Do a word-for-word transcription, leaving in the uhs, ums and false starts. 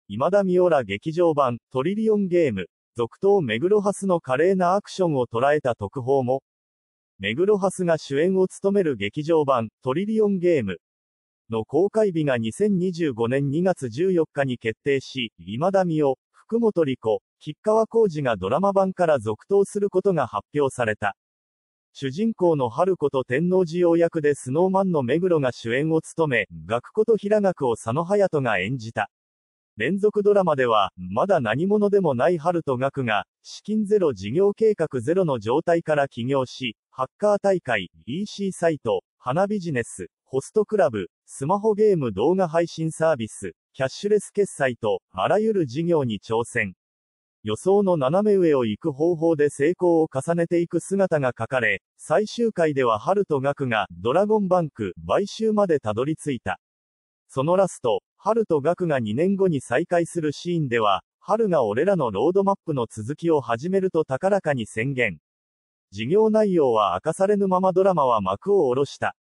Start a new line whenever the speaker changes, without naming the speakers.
今田美桜ら劇場版、トリリオンゲーム、続投目黒蓮の華麗なアクションを捉えた特報も、目黒蓮が主演を務める劇場版、トリリオンゲームの公開日がにせんにじゅうごねんにがつじゅうよっかに決定し、今田美桜、福本莉子、吉川晃司がドラマ版から続投することが発表された。主人公の春子と天王寺陽役でスノーマンの目黒が主演を務め、学こと平学を佐野勇斗が演じた。連続ドラマでは、まだ何者でもない春と学が、資金ゼロ事業計画ゼロの状態から起業し、ハッカー大会、イーシー サイト、花ビジネス、ホストクラブ、スマホゲーム動画配信サービス、キャッシュレス決済と、あらゆる事業に挑戦。予想の斜め上を行く方法で成功を重ねていく姿が書かれ、最終回では春と学が、ドラゴンバンク、買収までたどり着いた。そのラスト、春と学がにねんごに再会するシーンでは、春が俺らのロードマップの続きを始めると高らかに宣言。事業内容は明かされぬままドラマは幕を下ろした。